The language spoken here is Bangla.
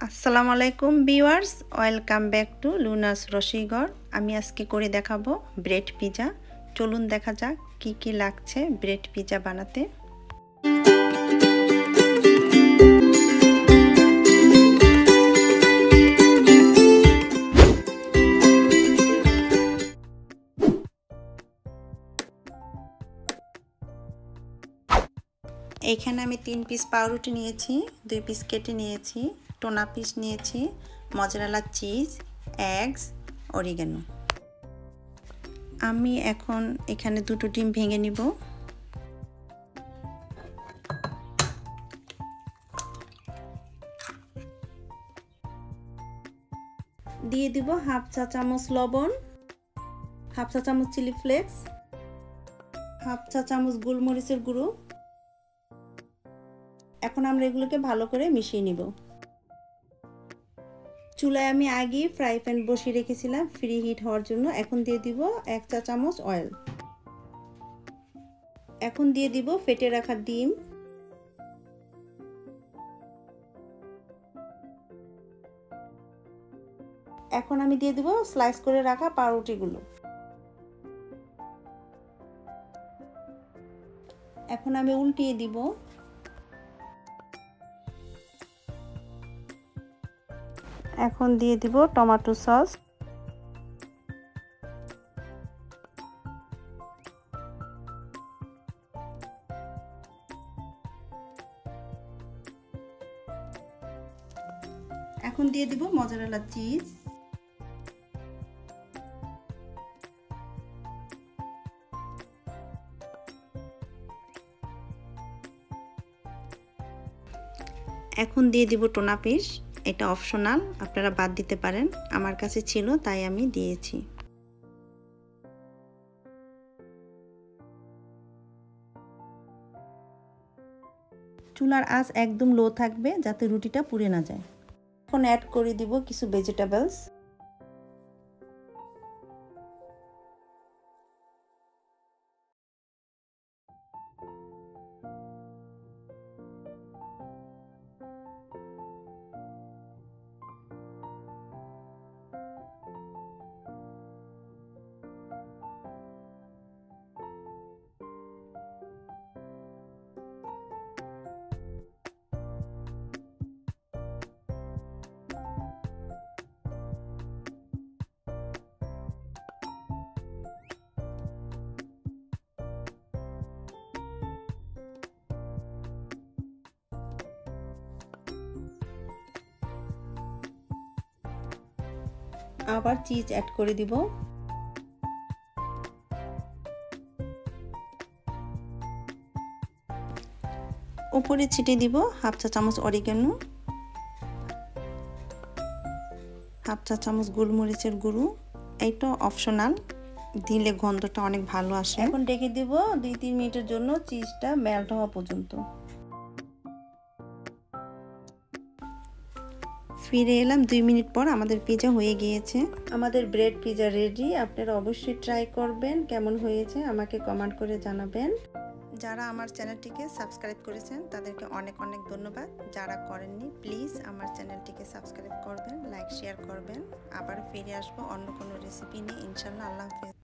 আসসালামু আলাইকুম viewers, welcome back to Luna's Roshighor. আমি আজকে করে দেখাবো ব্রেড পিজা। চলুন দেখা যাক কি কি লাগছে ব্রেড পিজা বানাতে। এইখানে আমি 3 পিস পাউরুটি নিয়েছি, 2 পিস কেটে নিয়েছি, টোনা পিস নিয়েছি, মজরেলা চিজ, এগস, অরিগানো। আমি এখন এখানে 2টো ডিম ভেঙে নিব। দিয়ে দিব হাফ চা চামচ লবণ, হাফ চা চামচ চিলি ফ্লেক্স, হাফ চা চামচ গোলমরিচের গুঁড়ো। এখন আমরা এগুলোকে ভালো করে মিশিয়ে নিব। চুলায় আমি আগে ফ্রাই প্যান বসিয়ে রেখেছিলাম ফ্রি হিট হওয়ার জন্য। এখন দিয়ে দিব 1 চা চামচ অয়েল। এখন দিয়ে দিব ফেটে রাখা ডিম। এখন আমি দিয়ে দিব স্লাইস করে রাখা পাউরুটিগুলো। এখন আমি উল্টিয়ে দিব। এখন দিয়ে দিব টমেটো সস। এখন দিয়ে দিব মজরেলা চিজ। এখন দিয়ে দিব টোনা পিস। এটা অপশনাল, আপনারা বাদ দিতে পারেন, আমার কাছে ছিল তাই আমি দিয়েছি। চুলার আঁচ একদম লো থাকবে যাতে রুটিটা পুড়ে না যায়। এখন অ্যাড করে দিব কিছু ভেজিটেবলস। আবার চিজ অ্যাড করে দিব। উপরে ছিটিয়ে দিব হাফ চা চামচ অরিগানো, হাফ চা চামচ গোলমরিচের গুঁড়ো। এইটা অপশনাল, দিলে গন্ধটা অনেক ভালো আসে। এখন ঢেকে দিব 2-3 মিনিটের জন্য চিজটা মেল্ট হওয়া পর্যন্ত। ফিরে এলাম 2 মিনিট পর। আমাদের পিজা হয়ে গিয়েছে। আমাদের ব্রেড পিজা রেডি। আপনারা অবশ্যই ট্রাই করবেন। কেমন হয়েছে আমাকে কমেন্ট করে জানাবেন। যারা আমার চ্যানেলটিকে সাবস্ক্রাইব করেছেন তাদেরকে অনেক অনেক ধন্যবাদ। যারা করেননি প্লিজ আমার চ্যানেলটিকে সাবস্ক্রাইব করবেন, লাইক শেয়ার করবেন। আবার ফিরে আসবো অন্য কোনো রেসিপি নিয়ে ইনশাআল্লাহ। আল্লাহ হাফেজ।